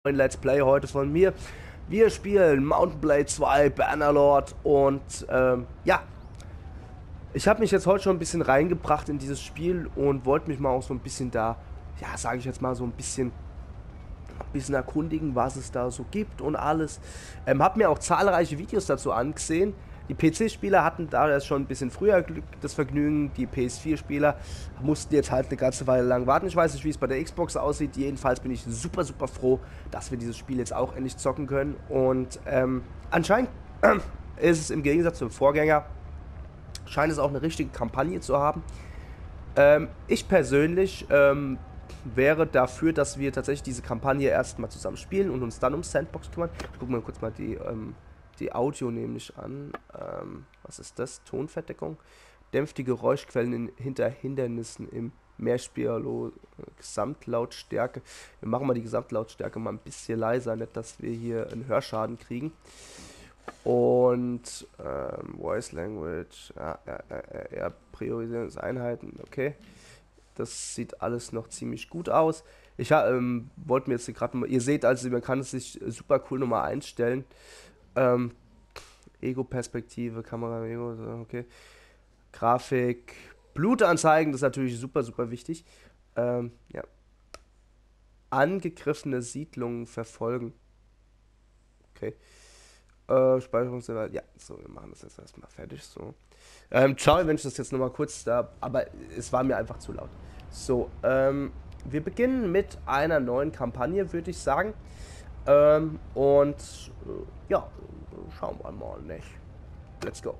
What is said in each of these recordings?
Let's Play heute von mir. Wir spielen Mount & Blade 2 Bannerlord und ja, ich habe mich jetzt heute schon ein bisschen reingebracht in dieses Spiel und wollte mich mal auch so ein bisschen da, ja, sage ich jetzt mal so ein bisschen erkundigen, was es da so gibt und alles. Habe mir auch zahlreiche Videos dazu angesehen. Die PC-Spieler hatten da erst schon ein bisschen früher das Vergnügen. Die PS4-Spieler mussten jetzt halt eine ganze Weile lang warten. Ich weiß nicht, wie es bei der Xbox aussieht. Jedenfalls bin ich super, super froh, dass wir dieses Spiel jetzt auch endlich zocken können. Und anscheinend ist es im Gegensatz zum Vorgänger, scheint es auch eine richtige Kampagne zu haben. Ich persönlich wäre dafür, dass wir tatsächlich diese Kampagne erstmal zusammen spielen und uns dann um Sandbox kümmern. Ich gucke mal kurz mal die Audio nämlich an. Was ist das? Tonverdeckung. Dämpft die Geräuschquellen hinter Hindernissen im Mehrspieler Gesamtlautstärke. Wir machen mal die Gesamtlautstärke mal ein bisschen leiser, nicht, dass wir hier einen Hörschaden kriegen. Und Voice Language, ja, Priorisierungseinheiten, okay. Das sieht alles noch ziemlich gut aus. Ich wollte mir jetzt gerade mal, ihr seht also, man kann es sich super cool nochmal einstellen. Ego-Perspektive, Kamera, Ego, okay. Grafik, Blutanzeigen, das ist natürlich super, super wichtig. Ja. Angegriffene Siedlungen verfolgen. Okay. Speicherungsdauer, ja, so, wir machen das jetzt erstmal fertig, so. Ciao, wenn ich das jetzt nochmal kurz da, aber es war mir einfach zu laut. So, wir beginnen mit einer neuen Kampagne, würde ich sagen. Ja, schauen wir mal, nicht? Let's go.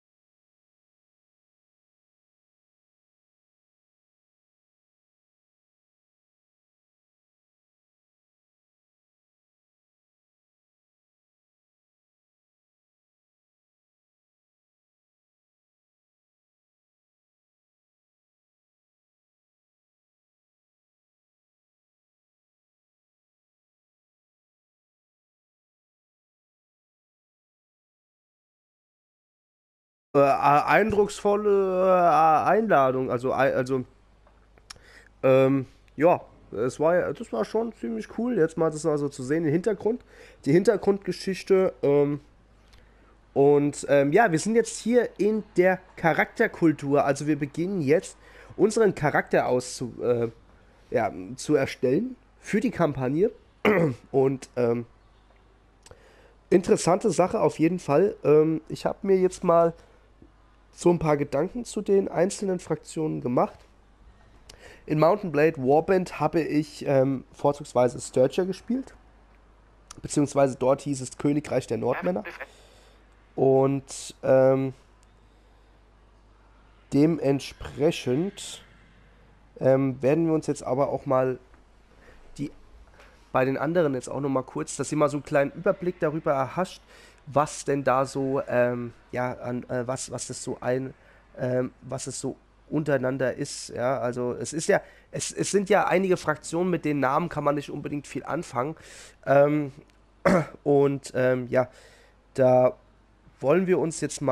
Eindrucksvolle Einladung, ja, das war schon ziemlich cool, jetzt mal das also zu sehen, den Hintergrund, die Hintergrundgeschichte, ja, wir sind jetzt hier in der Charakterkultur, also wir beginnen jetzt unseren Charakter ja, zu erstellen für die Kampagne und interessante Sache auf jeden Fall. Ich habe mir jetzt mal so ein paar Gedanken zu den einzelnen Fraktionen gemacht. In Mount & Blade Warband habe ich vorzugsweise Sturgia gespielt. Beziehungsweise dort hieß es Königreich der Nordmänner. Und dementsprechend werden wir uns jetzt aber auch mal bei den anderen jetzt auch nochmal kurz, dass ihr mal so einen kleinen Überblick darüber erhascht, was denn da so, ja, was was es so untereinander ist, ja, also es ist ja, es sind ja einige Fraktionen, mit den Namen kann man nicht unbedingt viel anfangen, ähm, ja, da wollen wir uns jetzt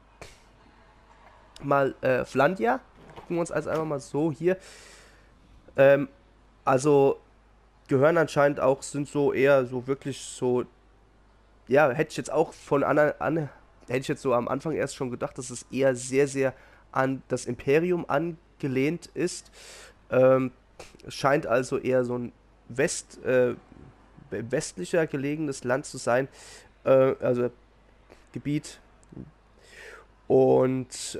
mal Flandia, gucken wir uns also einfach mal so hier, ähm, also gehören anscheinend auch, sind so eher so wirklich so, ja, hätte ich jetzt auch hätte ich jetzt so am Anfang erst schon gedacht, dass es eher sehr, sehr an das Imperium angelehnt ist. Ähm, Es scheint also eher so ein westlicher gelegenes Land zu sein, also Gebiet. Und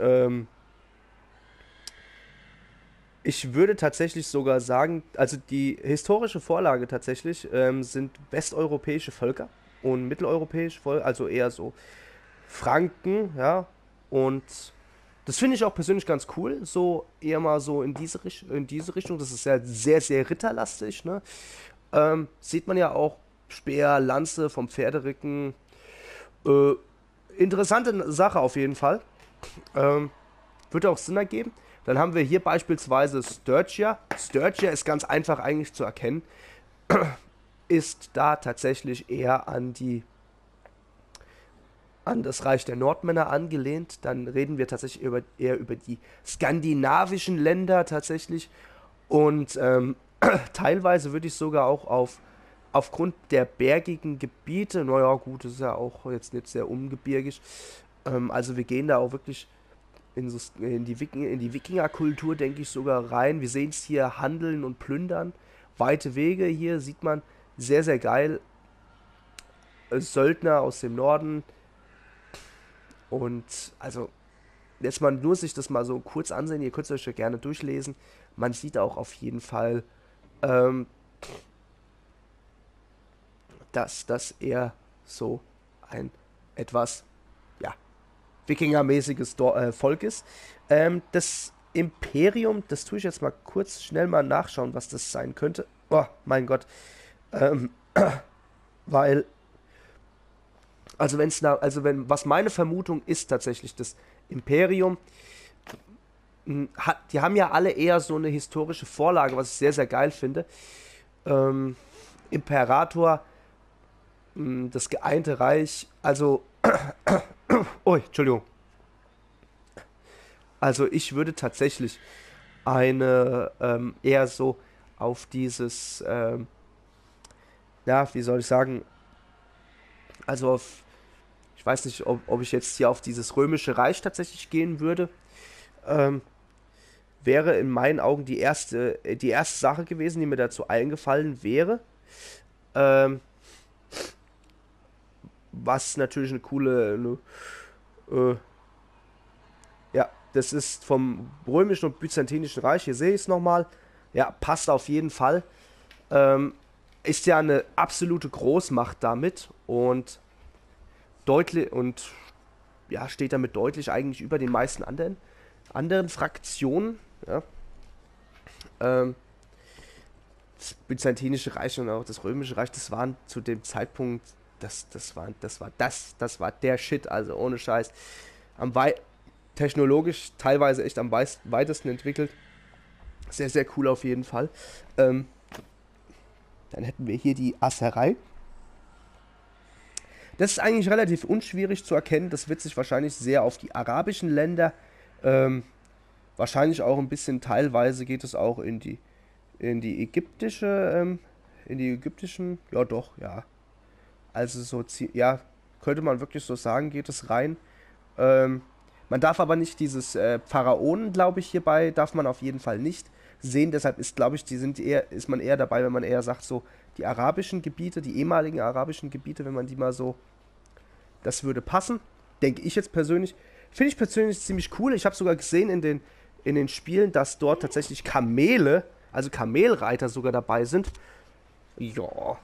ich würde tatsächlich sogar sagen, also die historische Vorlage tatsächlich sind westeuropäische Völker und mitteleuropäische Völker, also eher so Franken, ja. Und das finde ich auch persönlich ganz cool, so eher mal so in diese Richtung. Das ist ja sehr, sehr ritterlastig, ne? Sieht man ja auch Speer, Lanze vom Pferderücken. Äh, Interessante Sache auf jeden Fall. Würde auch Sinn ergeben. Dann haben wir hier beispielsweise Sturgia. Sturgia ist ganz einfach eigentlich zu erkennen. Ist da tatsächlich eher an das Reich der Nordmänner angelehnt. Dann reden wir tatsächlich eher über die skandinavischen Länder tatsächlich. Und teilweise würde ich sogar auch auf aufgrund der bergigen Gebiete, naja gut, das ist ja auch jetzt nicht sehr ungebirgig, also wir gehen da auch wirklich in die Wikingerkultur, denke ich, sogar rein. Wir sehen es hier handeln und plündern. Weite Wege hier sieht man sehr, sehr geil. Söldner aus dem Norden. Und also, jetzt mal nur sich das mal so kurz ansehen. Ihr könnt es euch ja gerne durchlesen. Man sieht auch auf jeden Fall, ähm, dass das eher so ein etwas, ja, Wikingermäßiges Volk ist. Das Imperium, das tue ich jetzt mal kurz schnell mal nachschauen, was das sein könnte. Oh, mein Gott. Ähm, weil, was meine Vermutung ist tatsächlich, das Imperium, die haben ja alle eher so eine historische Vorlage, was ich sehr, sehr geil finde. Ähm, Imperator, das Geeinte Reich, also, oh, Entschuldigung. Also ich würde tatsächlich eine eher so auf dieses, ja, wie soll ich sagen, also auf, ich weiß nicht, ob ich jetzt hier auf dieses römische Reich tatsächlich gehen würde, ähm, wäre in meinen Augen die erste Sache gewesen, die mir dazu eingefallen wäre. Ähm, Was natürlich eine coole, äh, ja, das ist vom römischen und byzantinischen Reich, hier sehe ich es nochmal. Ja, passt auf jeden Fall. Ähm, Ist ja eine absolute Großmacht damit und deutlich und ja, steht damit deutlich eigentlich über den meisten anderen Fraktionen. Ja. Ähm, Das byzantinische Reich und auch das römische Reich, das waren zu dem Zeitpunkt, das war der Shit, also ohne Scheiß. Am wei Technologisch teilweise echt am weitesten entwickelt. Sehr, sehr cool auf jeden Fall. Ähm, Dann hätten wir hier die Asserei. Das ist eigentlich relativ unschwierig zu erkennen. Das wird sich wahrscheinlich sehr auf die arabischen Länder, ähm, wahrscheinlich auch ein bisschen teilweise geht es auch in die in die ägyptischen, ja doch, ja. Also so, ja, könnte man wirklich so sagen, geht es rein. Ähm, Man darf aber nicht dieses Pharaonen, glaube ich, hierbei, darf man auf jeden Fall nicht sehen. Deshalb ist, glaube ich, ist man eher dabei, wenn man eher sagt, so die arabischen Gebiete, die ehemaligen arabischen Gebiete, wenn man die mal so, das würde passen. Denke ich jetzt persönlich. Finde ich persönlich ziemlich cool. Ich habe sogar gesehen in den Spielen, dass dort tatsächlich Kamele, also Kamelreiter sogar dabei sind. Ja,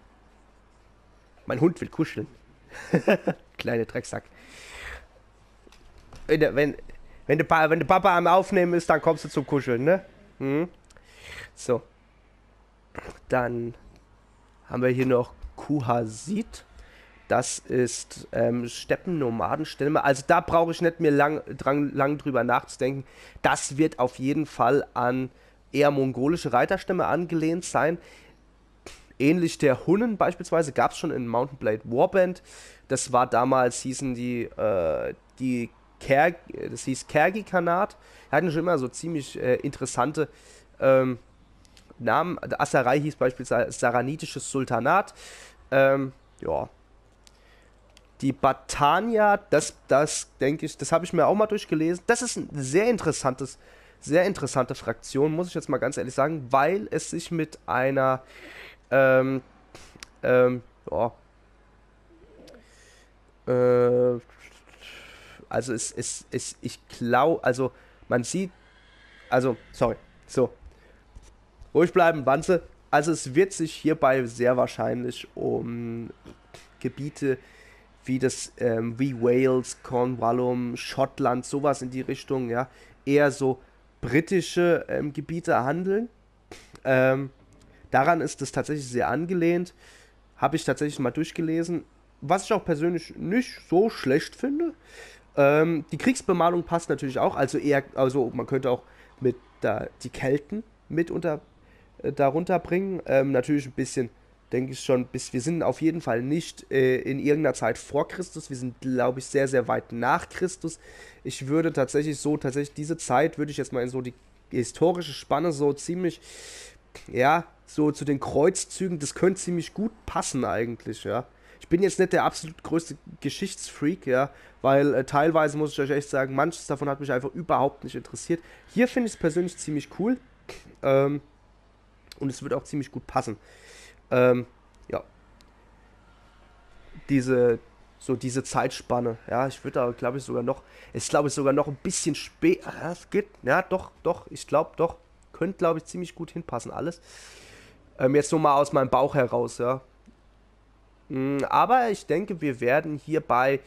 mein Hund will kuscheln. Kleine Drecksack. Wenn, der- wenn, wenn der Papa am Aufnehmen ist, dann kommst du zum Kuscheln, ne? Hm? So, dann haben wir hier noch Kuhasit. Das ist Steppennomaden. Also da brauche ich nicht mir lang drüber nachzudenken. Das wird auf jeden Fall an eher mongolische Reiterstämme angelehnt sein. Ähnlich der Hunnen beispielsweise gab es schon in Mount and Blade Warband. Das war damals, hießen die das hieß Khergi-Khanat. Die hatten schon immer so ziemlich interessante Namen. Assarai hieß beispielsweise Saranitisches Sultanat. Ja, die Batania, das denke ich, das habe ich mir auch mal durchgelesen. Das ist ein sehr interessante Fraktion, muss ich jetzt mal ganz ehrlich sagen, weil es sich mit einer, ähm, ja, äh, also ich glaube, also man sieht, also, sorry, so, ruhig bleiben, Wanze. Also es wird sich hierbei sehr wahrscheinlich um Gebiete wie Wales, Cornwallum, Schottland, sowas in die Richtung, ja, eher so britische Gebiete handeln. Ähm, Daran ist es tatsächlich sehr angelehnt. Habe ich tatsächlich mal durchgelesen. Was ich auch persönlich nicht so schlecht finde. Die Kriegsbemalung passt natürlich auch. Also man könnte auch die Kelten mit darunter bringen. Natürlich ein bisschen, denke ich schon, wir sind auf jeden Fall nicht in irgendeiner Zeit vor Christus. Wir sind, glaube ich, sehr, sehr weit nach Christus. Ich würde tatsächlich diese Zeit, würde ich jetzt mal in so die historische Spanne so ziemlich, ja, so zu den Kreuzzügen, das könnte ziemlich gut passen eigentlich, ja. Ich bin jetzt nicht der absolut größte Geschichtsfreak, ja, weil teilweise muss ich euch echt sagen, manches davon hat mich einfach überhaupt nicht interessiert. Hier finde ich es persönlich ziemlich cool ähm, und es wird auch ziemlich gut passen. Ähm, ja, diese, so diese Zeitspanne, ja, ich würde da, glaube ich, sogar noch, ist glaube ich sogar noch ein bisschen spät, ja, es geht, ja, doch, ich glaube doch, könnte, glaube ich, ziemlich gut hinpassen alles. Jetzt nur mal aus meinem Bauch heraus, ja. Aber ich denke, wir werden hierbei.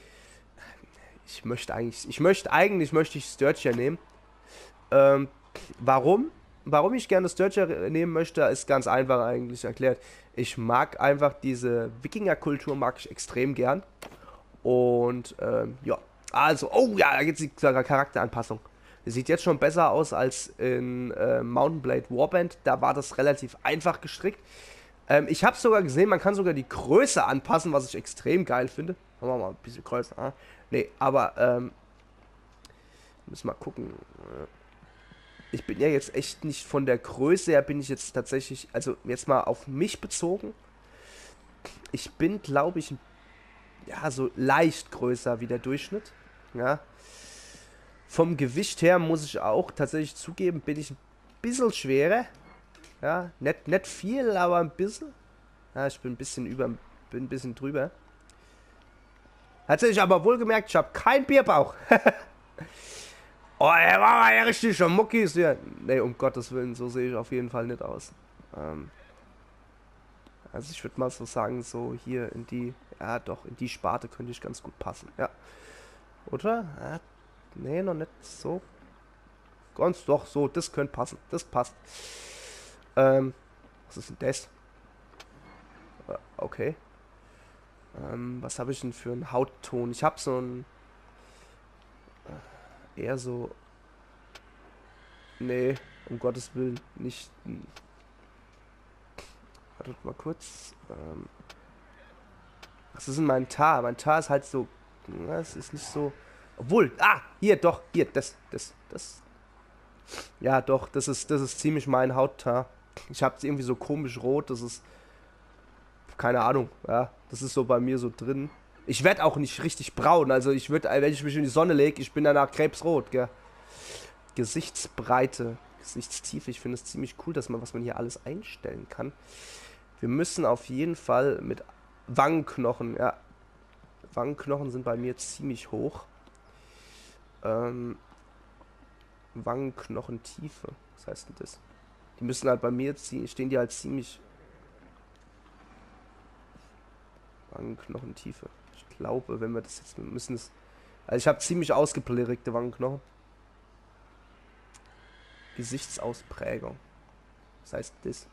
Möchte ich Sturgeon nehmen. Ähm, warum? Warum ich gerne Sturgeon nehmen möchte, ist ganz einfach eigentlich erklärt. Ich mag einfach diese Wikingerkultur, mag ich extrem gern. Und ja, also, oh ja, da gibt es die Charakteranpassung. Das sieht jetzt schon besser aus als in Mountain Blade Warband. Da war das relativ einfach gestrickt. Ich habe sogar gesehen, man kann sogar die Größe anpassen, was ich extrem geil finde. Machen wir mal ein bisschen größer. Nee, aber müssen wir mal gucken. Ich bin ja jetzt echt nicht von der Größe her, bin ich jetzt tatsächlich, also jetzt mal auf mich bezogen. Ich bin, glaube ich, ja, so leicht größer wie der Durchschnitt. Ja. Vom Gewicht her muss ich auch tatsächlich zugeben, bin ich ein bisschen schwerer. Ja, nicht viel, aber ein bisschen. Ja, ich bin ein bisschen bin ein bisschen drüber. Hat sich aber wohl gemerkt, ich habe keinen Bierbauch. Oh, er war mal ja richtig schon Muckis. Ja. Nee, um Gottes Willen, so sehe ich auf jeden Fall nicht aus. Ähm, also ich würde mal so sagen, so hier in die, ja doch, in die Sparte könnte ich ganz gut passen. Ja. Oder? Ja, nee, noch nicht so. Ganz doch, so, das könnte passen. Das passt. Was ist denn das? Okay. Was habe ich denn für einen Hautton? Ich habe so einen eher so. Nee, um Gottes Willen, nicht. Wartet mal kurz. Was ist denn mein Tar? Mein Tar ist halt so. Na, es ist nicht so. Obwohl, hier, doch, hier, das. Ja, doch, das ist ziemlich mein Hauttar. Ich habe es irgendwie so komisch rot, das ist. Keine Ahnung, ja, das ist so bei mir so drin. Ich werde auch nicht richtig braun, also ich würde, wenn ich mich in die Sonne lege, ich bin danach krebsrot, gell. Gesichtsbreite, Gesichtstiefe. Ich finde es ziemlich cool, was man hier alles einstellen kann. Wir müssen auf jeden Fall mit Wangenknochen, ja. Wangenknochen sind bei mir ziemlich hoch. Wangenknochentiefe. Was heißt denn das? Die müssen halt bei mir stehen die halt ziemlich. Wangenknochentiefe. Ich glaube, wenn wir das jetzt wir müssen es. Also ich habe ziemlich ausgeprägte Wangenknochen. Gesichtsausprägung. Was heißt das?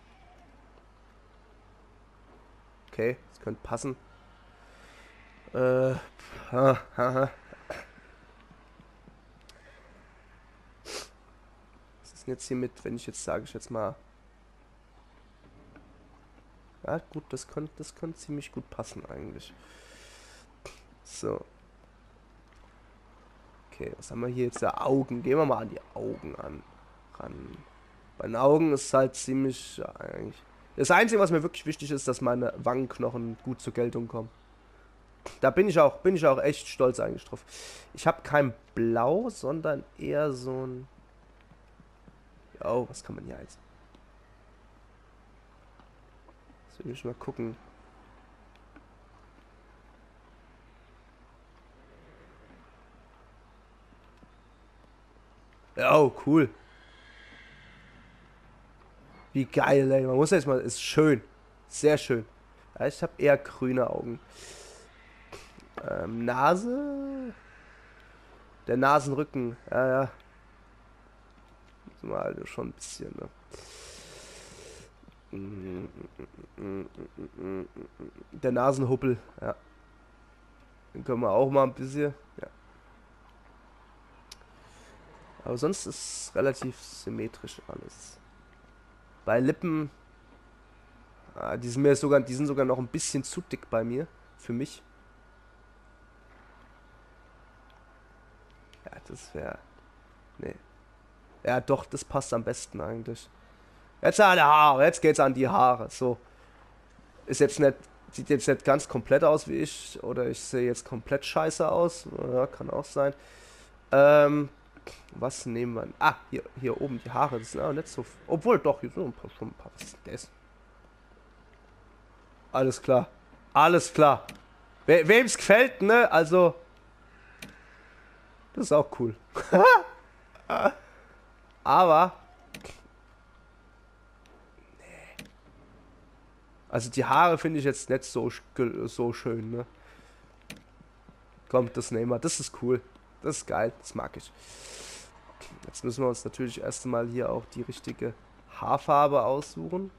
Okay, das könnte passen. Ha, ha, ha. Was ist denn jetzt hier mit, wenn ich jetzt sage, ich jetzt mal. Ja, gut, das könnte ziemlich gut passen eigentlich. So. Okay, was haben wir hier jetzt? Da Augen. Gehen wir mal an die Augen ran. Bei den Augen ist es halt ziemlich. Ja, eigentlich. Das Einzige, was mir wirklich wichtig ist, dass meine Wangenknochen gut zur Geltung kommen. Da bin ich auch echt stolz eigentlich drauf. Ich habe kein Blau, sondern eher so ein. Oh, was kann man hier jetzt? Jetzt will ich mal gucken. Oh, cool. Wie geil, ey. Man muss jetzt mal. Ist schön. Sehr schön. Ja, ich habe eher grüne Augen. Nase. Der Nasenrücken. Ja, ja. Mal also schon ein bisschen, ne? Der Nasenhuppel. Ja. Den können wir auch mal ein bisschen. Ja. Aber sonst ist es relativ symmetrisch alles. Bei Lippen. Die sind sogar noch ein bisschen zu dick bei mir. Für mich. Ja, das wäre. Nee. Ja, doch, das passt am besten eigentlich. Jetzt an die Haare, jetzt geht's an die Haare. So. Ist jetzt nicht, sieht jetzt nicht ganz komplett aus wie ich. Oder ich sehe jetzt komplett scheiße aus. Ja, kann auch sein. Was nehmen wir? Ah, hier oben die Haare. Das sind auch nicht so. Obwohl, doch, hier sind schon ein paar. Was ist das? Alles klar. Alles klar. Wem's gefällt, ne? Also. Das ist auch cool. Aber. Nee. Also die Haare finde ich jetzt nicht so schön, ne? Kommt, das nehmen wir. Das ist cool. Das ist geil. Das mag ich. Jetzt müssen wir uns natürlich erst mal hier auch die richtige Haarfarbe aussuchen.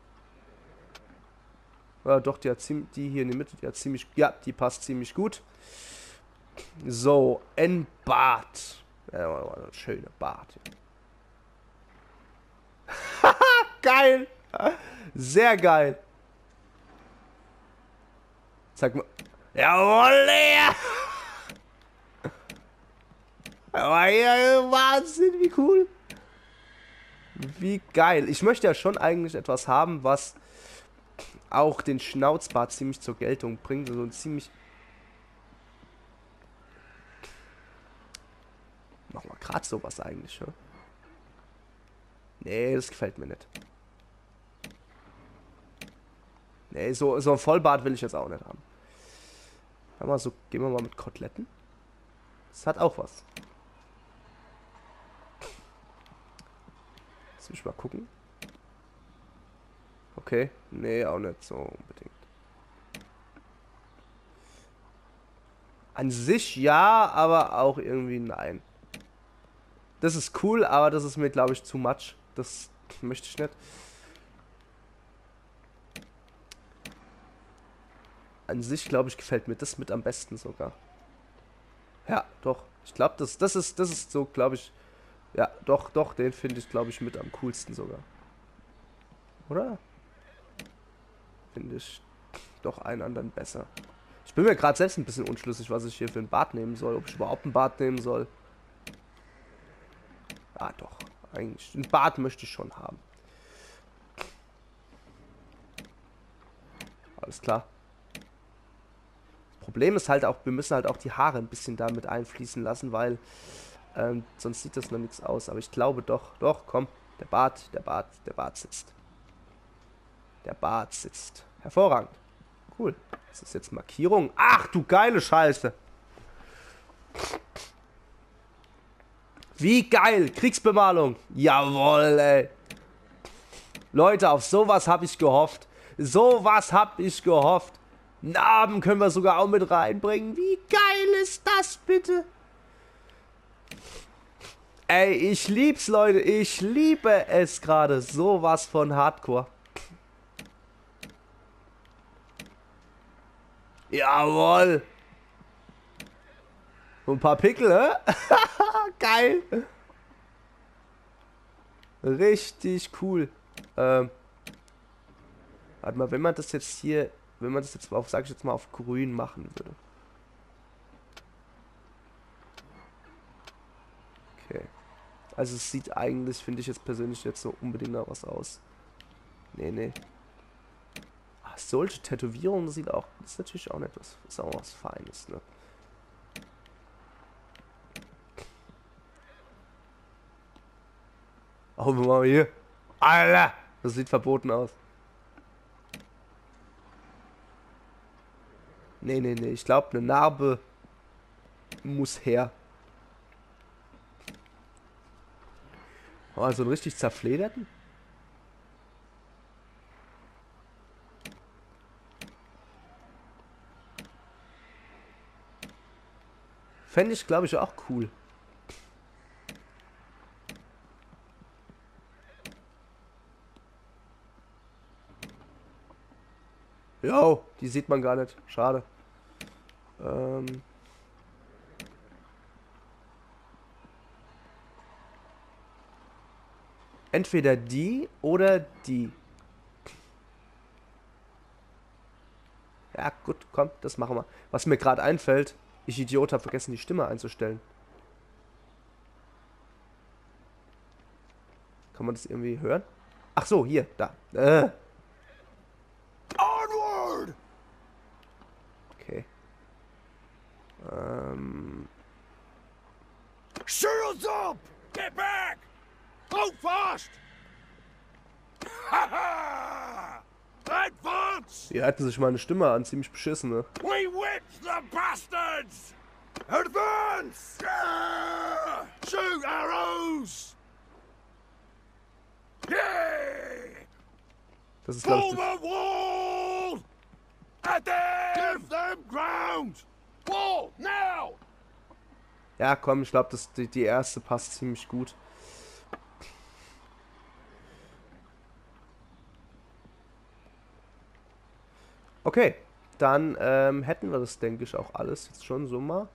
Ja, doch, die hier in der Mitte, die hat ziemlich. Ja, die passt ziemlich gut. So, ein Bart. Ja, ein schöner Bart. Geil! Sehr geil! Zeig mal. Jawoll! Ja, Wahnsinn, wie cool! Wie geil! Ich möchte ja schon eigentlich etwas haben, was auch den Schnauzbart ziemlich zur Geltung bringt. So ein ziemlich. Machen wir gerade sowas eigentlich, ne? Nee, das gefällt mir nicht. Nee, so ein Vollbart will ich jetzt auch nicht haben. Aber so, gehen wir mal mit Koteletten. Das hat auch was. Jetzt will ich mal gucken. Okay, nee, auch nicht so unbedingt. An sich ja, aber auch irgendwie nein. Das ist cool, aber das ist mir, glaube ich, zu much. Das möchte ich nicht. An sich, glaube ich, gefällt mir das mit am besten sogar. Ja, doch. Ich glaube, das ist so, glaube ich. Ja, doch, den finde ich, glaube ich, mit am coolsten sogar. Oder? Finde ich doch einen anderen besser. Ich bin mir gerade selbst ein bisschen unschlüssig, was ich hier für ein Bart nehmen soll. Ob ich überhaupt ein Bart nehmen soll. Ah, doch. Eigentlich. Ein Bart möchte ich schon haben. Alles klar. Das Problem ist halt auch, wir müssen halt auch die Haare ein bisschen damit einfließen lassen, weil sonst sieht das noch nichts aus. Aber ich glaube doch, komm. Der Bart sitzt. Der Bart sitzt. Hervorragend. Cool. Das ist jetzt Markierung. Ach, du geile Scheiße. Wie geil. Kriegsbemalung. Jawohl, ey. Leute, auf sowas habe ich gehofft. Sowas habe ich gehofft. Narben können wir sogar auch mit reinbringen. Wie geil ist das bitte? Ey, ich lieb's, Leute. Ich liebe es gerade. Sowas von Hardcore. Jawohl. So ein paar Pickel, hä? Geil. Richtig cool. Warte mal, wenn man das jetzt hier, wenn man das jetzt auf, sag ich jetzt mal, auf grün machen würde. Okay. Also es sieht eigentlich, finde ich jetzt persönlich jetzt so unbedingt noch was aus. Nee. Ach, solche Tätowierungen, das sieht auch, das ist natürlich auch nicht was, ist auch was Feines, ne? Oh, mal hier. Alter, das sieht verboten aus. Nee. Ich glaube, eine Narbe muss her. Oh, so einen richtig zerflederten? Fände ich, glaube ich, auch cool. Jo, die sieht man gar nicht. Schade. Entweder die oder die. Ja, gut, komm, das machen wir. Was mir gerade einfällt, ich Idiot habe vergessen, die Stimme einzustellen. Kann man das irgendwie hören? Ach so, hier, da. Onward! Okay. Shields up! Get back! Hold fast! Ha ha! Advance! Die hatten sich meine Stimme an, ziemlich beschissen, ne? We whipped the bastards! Advance! Ah! Shoot arrows! Yay! Das ist, Pull glaube the wall! At them! Give them ground! Wall, now! ich... Ja, komm, ich glaube, die erste passt ziemlich gut. Okay, dann hätten wir das, denke ich, auch alles jetzt schon so mal.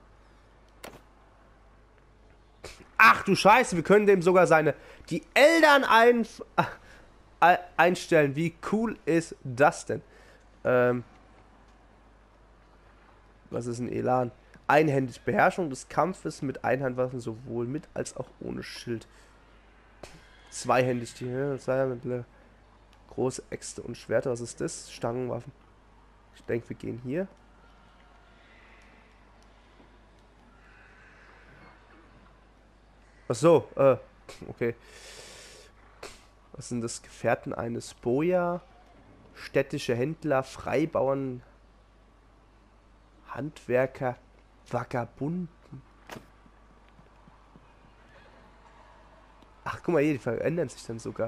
Ach du Scheiße, wir können dem sogar die Eltern einstellen. Wie cool ist das denn? Was ist ein Elan? Einhändig Beherrschung des Kampfes mit Einhandwaffen sowohl mit als auch ohne Schild. Zweihändig die große Äxte und Schwerter. Was ist das? Stangenwaffen. Ich denke, wir gehen hier. Ach so, okay. Was sind das? Gefährten eines Boja, städtische Händler, Freibauern, Handwerker, Vagabunden. Ach, guck mal hier, die verändern sich dann sogar.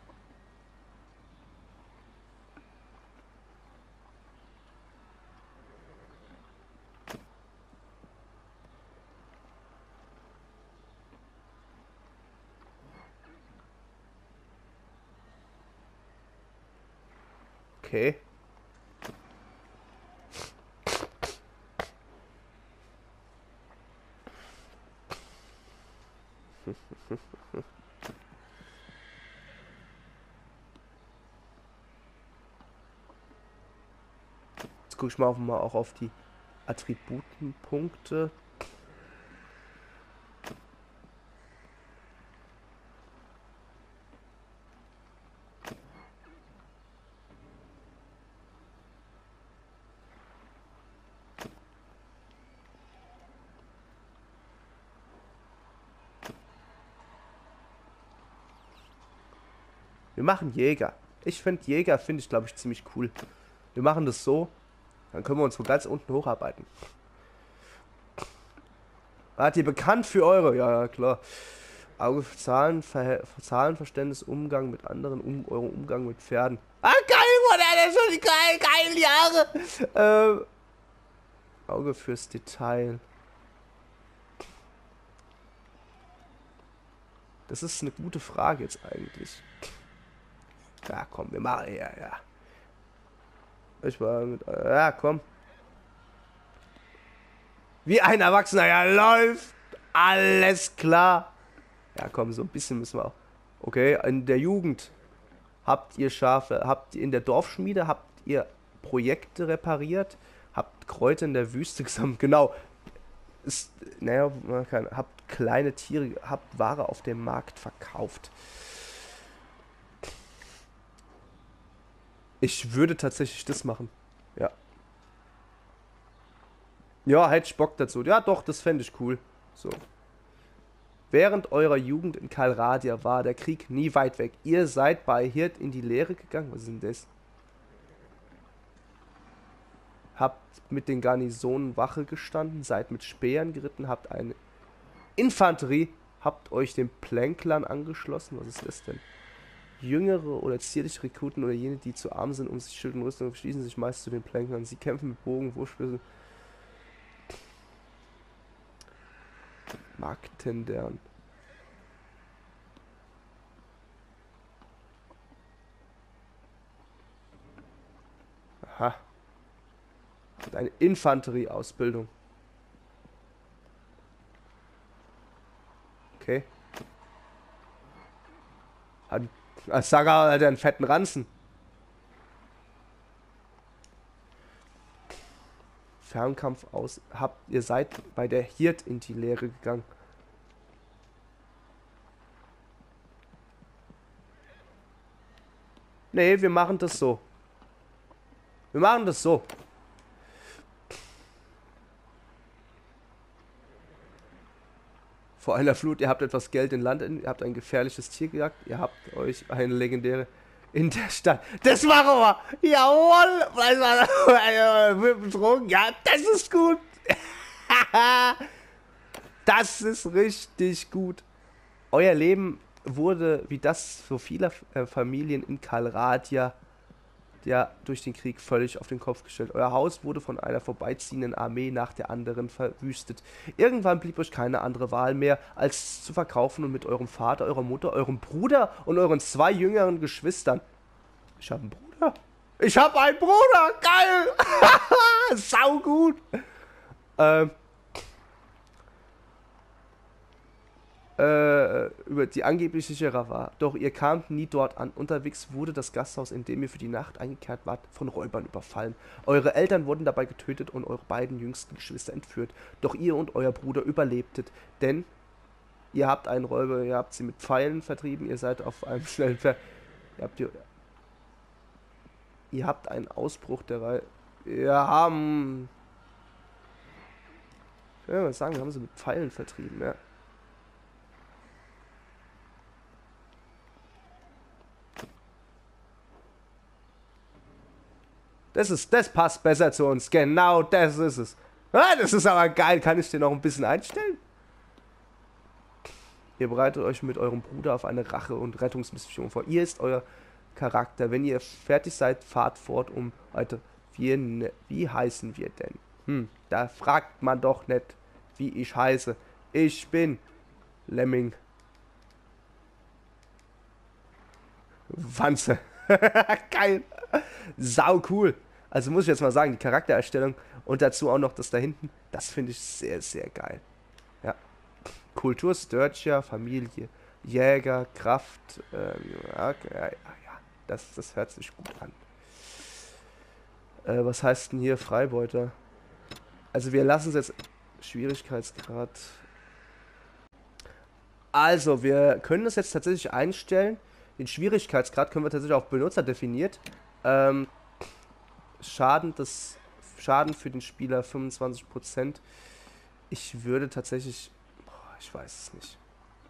Okay. Jetzt gucke ich mal auch auf die Attributenpunkte. Wir machen Jäger. Ich finde Jäger, glaube ich, ziemlich cool. Wir machen das so. Dann können wir uns von ganz unten hocharbeiten. Wart ihr bekannt für eure? Ja, ja, klar. Auge für Zahlen, Zahlenverständnis, Umgang mit anderen, euren Umgang mit Pferden. Ah, geil, Mann, der ist schon geil Jahre. Auge fürs Detail. Das ist eine gute Frage jetzt eigentlich. Ja, komm, wir machen ja. Ich war mit. Ja, komm. Wie ein Erwachsener, ja, läuft. Alles klar. Ja, komm, so ein bisschen müssen wir auch. Okay, in der Jugend habt ihr Schafe, habt ihr in der Dorfschmiede, habt ihr Projekte repariert, habt Kräuter in der Wüste gesammelt, genau. Ist, naja, habt kleine Tiere, habt Ware auf dem Markt verkauft. Ich würde tatsächlich das machen. Ja. Ja, hätte ich Bock dazu. Ja, doch, das fände ich cool. So. Während eurer Jugend in Kalradia war der Krieg nie weit weg. Ihr seid bei Hirt in die Lehre gegangen. Was ist denn das? Habt mit den Garnisonen Wache gestanden, seid mit Speeren geritten, habt eine Infanterie, habt euch den Plänklern angeschlossen. Was ist das denn? Jüngere oder zierliche Rekruten oder jene, die zu arm sind, um sich Schild und Rüstung, schließen sich meist zu den Plänklern. Sie kämpfen mit Bogen, Wurfspitze. Marktendern. Aha. Und eine Infanterieausbildung. Okay. Saga hat einen fetten Ranzen. Fernkampf aus. Ihr seid bei der Hirt in die Lehre gegangen. Nee, wir machen das so. Wir machen das so. Vor einer Flut, ihr habt etwas Geld in Land, ihr habt ein gefährliches Tier gejagt, ihr habt euch eine legendäre in der Stadt. Das machen wir! Jawohl! Mit dem Drogen, ja, das ist gut! Das ist richtig gut. Euer Leben wurde, wie das so vieler Familien in Kalradia, ja, durch den Krieg völlig auf den Kopf gestellt. Euer Haus wurde von einer vorbeiziehenden Armee nach der anderen verwüstet. Irgendwann blieb euch keine andere Wahl mehr, als zu verkaufen und mit eurem Vater, eurer Mutter, eurem Bruder und euren 2 jüngeren Geschwistern. Ich habe einen Bruder. Ich habe einen Bruder! Geil! Sau gut! Über die angeblich sichere war. Doch ihr kamt nie dort an. Unterwegs wurde das Gasthaus, in dem ihr für die Nacht eingekehrt wart, von Räubern überfallen. Eure Eltern wurden dabei getötet und eure beiden jüngsten Geschwister entführt. Doch ihr und euer Bruder überlebtet, denn ihr habt einen Räuber, ihr habt sie mit Pfeilen vertrieben, ihr seid auf einem schnellen ihr habt einen Ausbruch der Reihe. Ja, ich will mal sagen, wir haben sie mit Pfeilen vertrieben, ja. Das passt besser zu uns. Genau, das ist es. Ah, das ist aber geil. Kann ich den noch ein bisschen einstellen? Ihr bereitet euch mit eurem Bruder auf eine Rache- und Rettungsmission vor. Ihr ist euer Charakter. Wenn ihr fertig seid, fahrt fort um heute. Wie heißen wir denn? Da fragt man doch nicht, wie ich heiße. Ich bin Lemming. Wanze. Geil. Sau cool. Also muss ich jetzt mal sagen, die Charaktererstellung und dazu auch noch das da hinten, das finde ich sehr, sehr geil. Ja. Kultur Sturgia, Familie, Jäger, Kraft, das hört sich gut an. Was heißt denn hier Freibeuter? Also wir lassen es jetzt, Schwierigkeitsgrad. Also wir können das jetzt tatsächlich einstellen. Den Schwierigkeitsgrad können wir tatsächlich auf Benutzer definiert. Schaden für den Spieler 25%. Ich würde tatsächlich, ich weiß es nicht.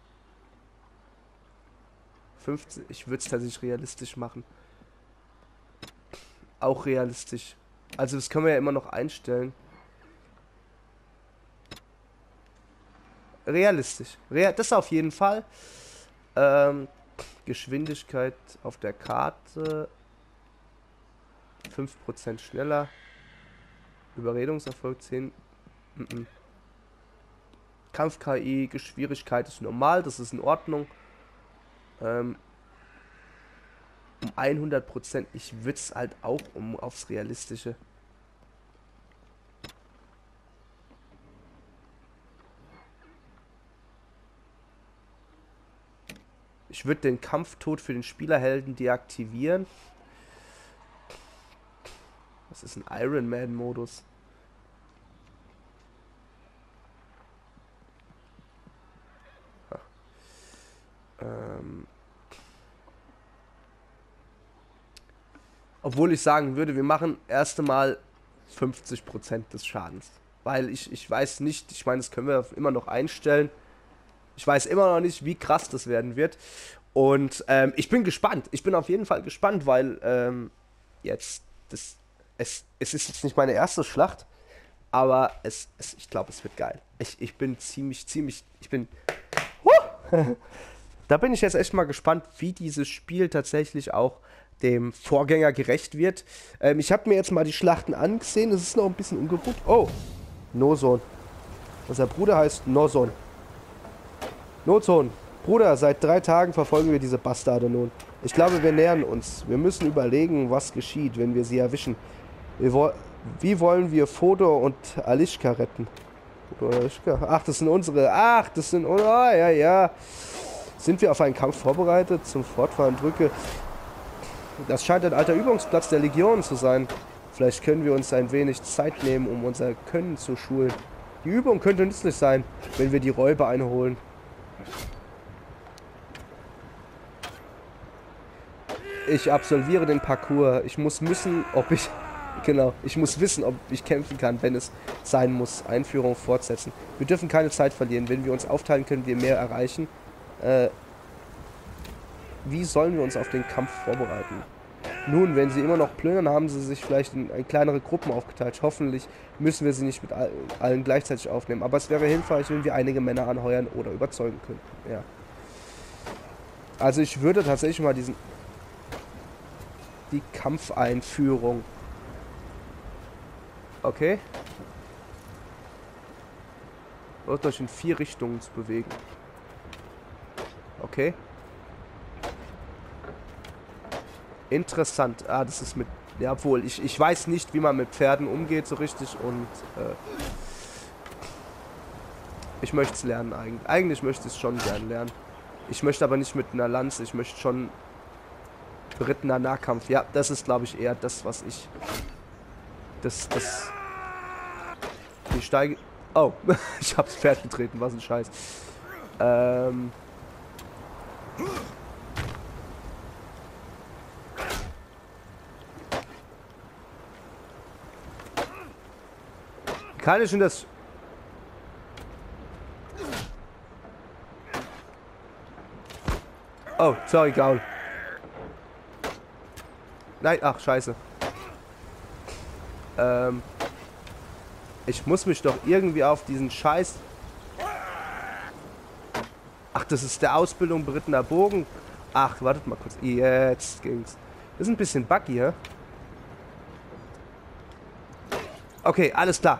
15, ich würde es tatsächlich realistisch machen. Auch realistisch. Also das können wir ja immer noch einstellen. Realistisch. Das auf jeden Fall. Geschwindigkeit auf der Karte 5% schneller. Überredungserfolg 10. Kampf-KI, Schwierigkeit ist normal, das ist in Ordnung. Um 100%, ich würde es halt auch aufs Realistische. Ich würde den Kampftod für den Spielerhelden deaktivieren. Das ist ein Iron Man Modus. Obwohl ich sagen würde, wir machen erst einmal 50% des Schadens. Weil ich weiß nicht, ich meine, das können wir immer noch einstellen. Ich weiß immer noch nicht, wie krass das werden wird. Und ich bin gespannt. Ich bin auf jeden Fall gespannt, weil es ist jetzt nicht meine erste Schlacht, aber ich glaube, es wird geil. Ich bin da bin ich jetzt echt mal gespannt, wie dieses Spiel tatsächlich auch dem Vorgänger gerecht wird. Ich habe mir jetzt mal die Schlachten angesehen, es ist noch ein bisschen ungewohnt. Oh, Nozon. Unser Bruder heißt Nozon. Nozon, Bruder, seit 3 Tagen verfolgen wir diese Bastarde nun. Ich glaube, wir nähern uns. Wir müssen überlegen, was geschieht, wenn wir sie erwischen. Wie wollen wir Fodor und Alishka retten? Fodor und Alishka? Ach, das sind unsere. Ach, das sind... Oh, ja. Sind wir auf einen Kampf vorbereitet? Zum Fortfahren drücke. Das scheint ein alter Übungsplatz der Legion zu sein. Vielleicht können wir uns ein wenig Zeit nehmen, um unser Können zu schulen. Die Übung könnte nützlich sein, wenn wir die Räuber einholen. Ich absolviere den Parcours. Ich muss wissen, ob ich... Genau, ich muss wissen, ob ich kämpfen kann, wenn es sein muss. Einführung fortsetzen. Wir dürfen keine Zeit verlieren. Wenn wir uns aufteilen, können wir mehr erreichen. Wie sollen wir uns auf den Kampf vorbereiten? Nun, wenn sie immer noch plündern, haben sie sich vielleicht in kleinere Gruppen aufgeteilt. Hoffentlich müssen wir sie nicht mit allen gleichzeitig aufnehmen. Aber es wäre hilfreich, wenn wir einige Männer anheuern oder überzeugen könnten. Ja. Also ich würde tatsächlich mal die Kampfeinführung. Okay. Wird euch in 4 Richtungen zu bewegen. Okay. Interessant. Ah, das ist mit... Ja, obwohl, ich weiß nicht, wie man mit Pferden umgeht so richtig und ich möchte es lernen eigentlich. Eigentlich möchte ich es schon gerne lernen. Ich möchte aber nicht mit einer Lanze, ich möchte schon berittener Nahkampf. Ja, das ist, glaube ich, eher das, was ich... Die Steige... Oh, ich hab's Pferd getreten, was ein Scheiß. Kann ich denn das... Oh, sorry, Gaul. Nein, ach, scheiße. Ich muss mich doch irgendwie auf diesen Scheiß... Ach, das ist der Ausbildung berittener Bogen. Ach, wartet mal kurz. Jetzt ging's. Das ist ein bisschen buggy, hä? Okay, alles klar.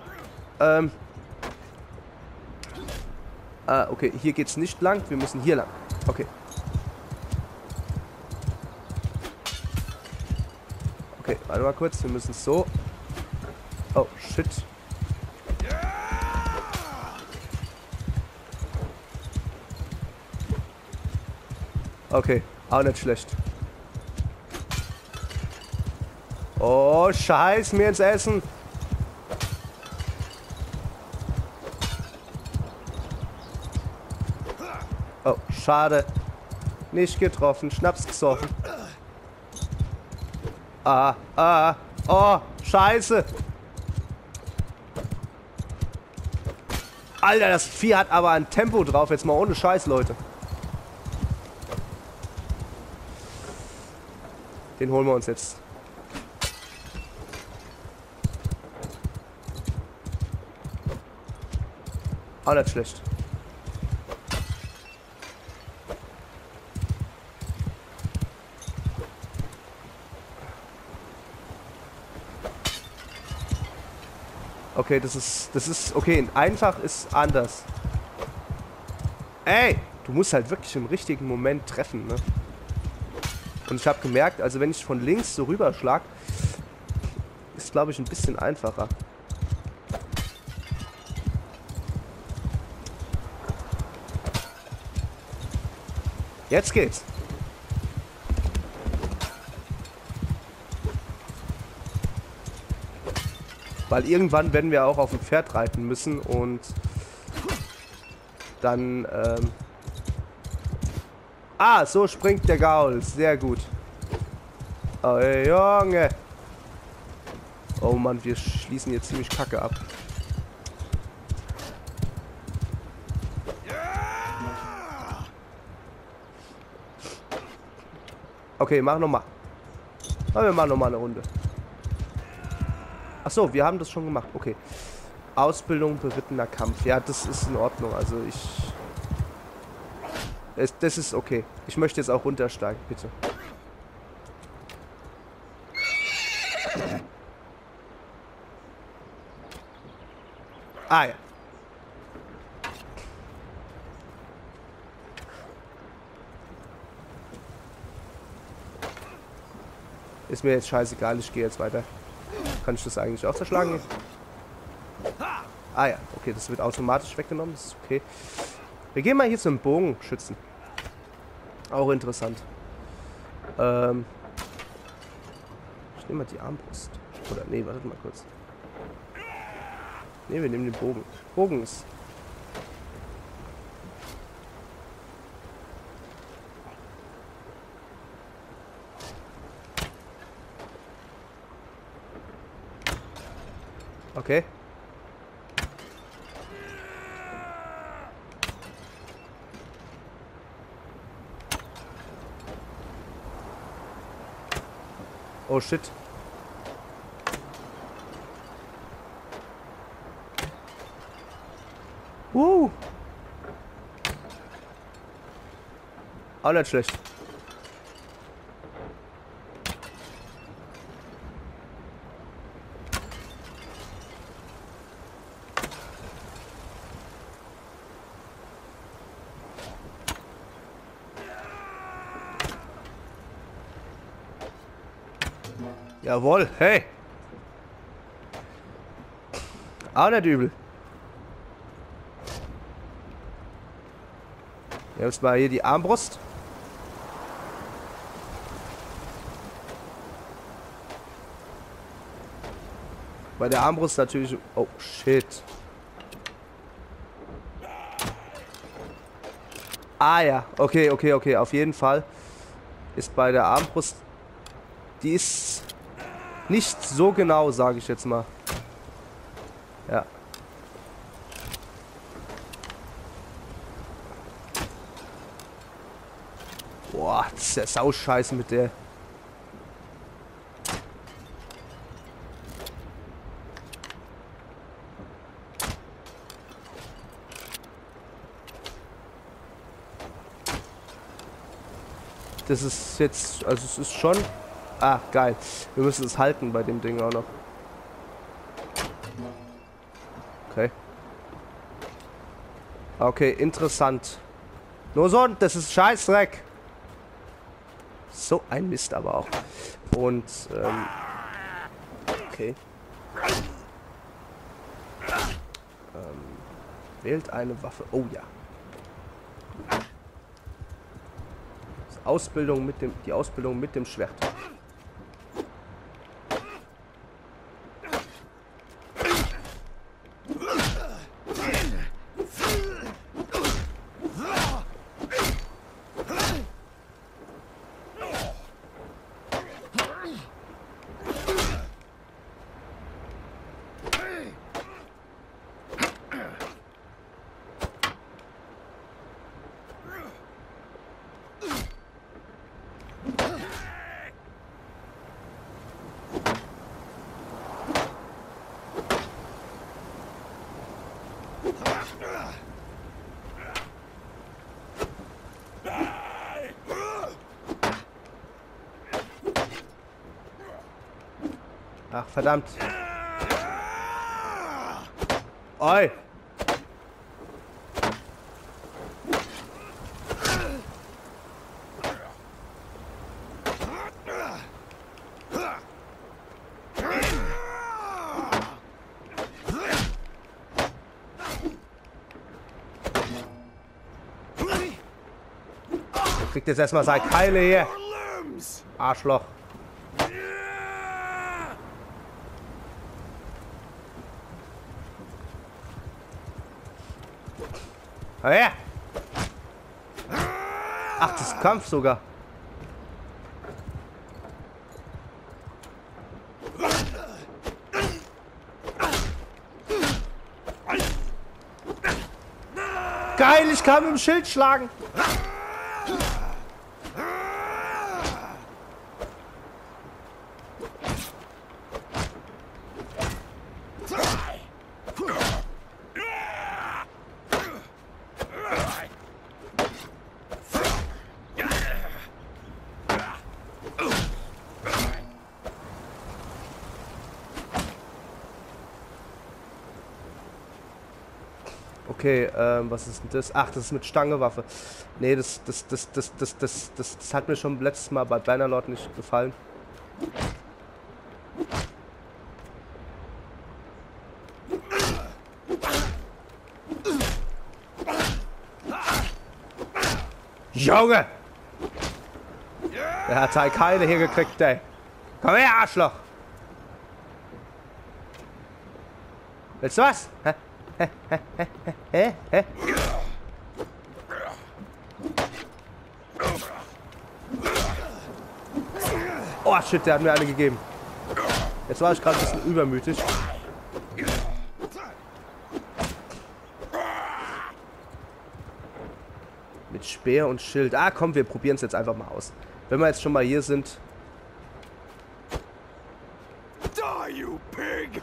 Okay, hier geht's nicht lang. Wir müssen hier lang. Okay. Okay, warte mal kurz. Wir müssen so. Oh, shit. Okay, auch nicht schlecht. Oh, scheiß mir ins Essen. Oh, schade. Nicht getroffen, Schnaps gesoffen. Oh, scheiße. Alter, das Vieh hat aber ein Tempo drauf. Jetzt mal ohne Scheiß, Leute. Den holen wir uns jetzt. Auch nicht schlecht. Okay, das ist okay. Einfach ist anders. Ey, du musst halt wirklich im richtigen Moment treffen, ne? Und ich habe gemerkt, also wenn ich von links so rüberschlag, ist, glaube ich, ein bisschen einfacher. Jetzt geht's. Weil irgendwann werden wir auch auf dem Pferd reiten müssen und dann, Ah, so springt der Gaul. Sehr gut. Oh, Junge. Oh Mann, wir schließen hier ziemlich kacke ab. Okay, mach nochmal. Wir machen nochmal eine Runde. Achso, wir haben das schon gemacht. Okay. Ausbildung, berittener Kampf. Ja, das ist in Ordnung. Also das ist okay. Ich möchte jetzt auch runtersteigen, bitte. Ah ja. Ist mir jetzt scheißegal, ich gehe jetzt weiter. Kann ich das eigentlich auch zerschlagen? Ah ja, okay, das wird automatisch weggenommen, das ist okay. Wir gehen mal hier zum Bogenschützen. Auch interessant. Ich nehme mal die Armbrust. Oder, nee, wartet mal kurz. Nee, wir nehmen den Bogen. Bogen ist... Okay. Oh shit. Auch nicht schlecht. Jawohl, hey. Auch nicht übel. Jetzt mal hier die Armbrust. Bei der Armbrust natürlich... Oh, shit. Ah ja, okay, okay, okay. Auf jeden Fall ist bei der Armbrust... Die ist nicht so genau, sage ich jetzt mal. Ja. Boah, das ist ja sauscheiße mit der. Das ist jetzt, also es ist schon... Ah, geil. Wir müssen es halten bei dem Ding auch noch. Okay. Okay, interessant. Nur so, das ist Scheißdreck. So ein Mist aber auch. Und, okay. Wählt eine Waffe. Oh ja. Ausbildung mit dem, die Ausbildung mit dem Schwert. Ach, verdammt. Oi. Kriegt jetzt erstmal seine Keile hier. Arschloch. Oh ja. Ach, das ist Kampf sogar. Geil, ich kann mit dem Schild schlagen. Okay, was ist denn das? Ach, das ist mit Stangewaffe. Nee, das hat mir schon letztes Mal bei Bannerlord nicht gefallen. Junge! Der hat halt keine hier gekriegt, ey. Komm her, Arschloch! Willst du was? Hä? Hä? Oh shit, der hat mir eine gegeben. Jetzt war ich gerade ein bisschen übermütig. Mit Speer und Schild. Ah, komm, wir probieren es jetzt einfach mal aus. Wenn wir jetzt schon mal hier sind. Die, you pig!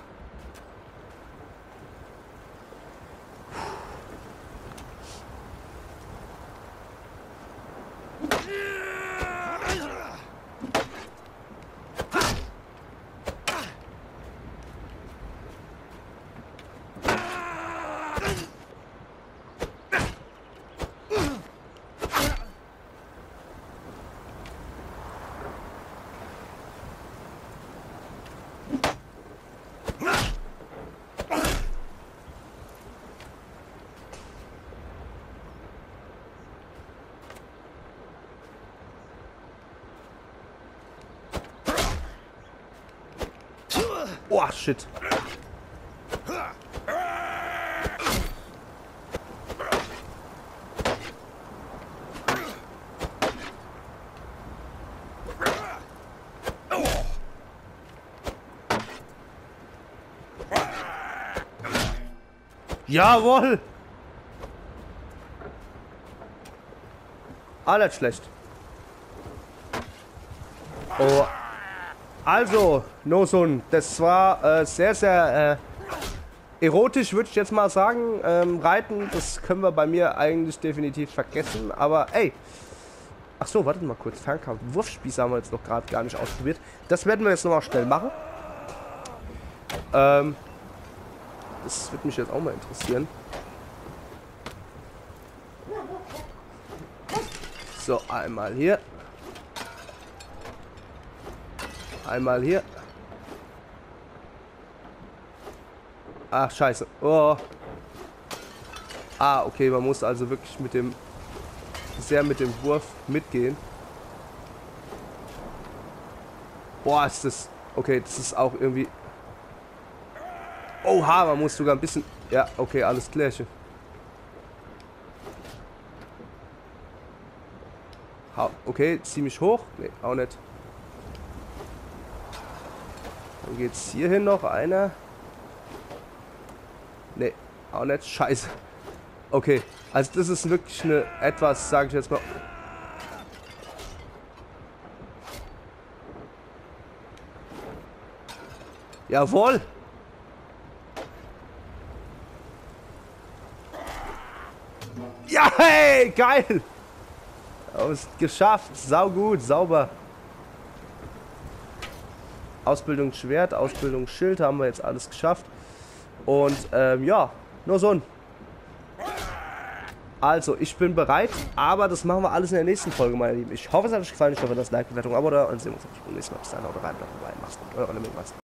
Oh, shit. Jawohl! Alles schlecht. Oh. Also, Nosun, das war sehr, sehr erotisch, würde ich jetzt mal sagen. Reiten, das können wir bei mir eigentlich definitiv vergessen. Aber ey, ach so, wartet mal kurz. Fernkampf, Wurfspieß haben wir jetzt noch gerade gar nicht ausprobiert. Das werden wir jetzt nochmal schnell machen. Das würde mich jetzt auch mal interessieren. So, einmal hier. Einmal hier. Ach, scheiße. Oh. Ah, okay, man muss also wirklich mit dem Wurf mitgehen. Boah, ist das... Okay, das ist auch irgendwie... Oha, man muss sogar ein bisschen... Ja, okay, alles klärchen. Okay, ziemlich hoch. Nee, auch nicht. Dann geht's hierhin noch einer. Nee, auch nicht. Scheiße. Okay, also das ist wirklich eine etwas, sage ich jetzt mal... Jawohl! Ja, hey, geil! Geschafft, saugut, sauber. Ausbildung Schwert, Ausbildung Schild haben wir jetzt alles geschafft. Und ja, nur so ein. Also, ich bin bereit, aber das machen wir alles in der nächsten Folge, meine Lieben. Ich hoffe, es hat euch gefallen. Ich hoffe, das Like, Bewertung, Abo da und sehen uns beim nächsten Mal. Bis dann, haut rein, bleibt dabei, macht's gut. Euer Max.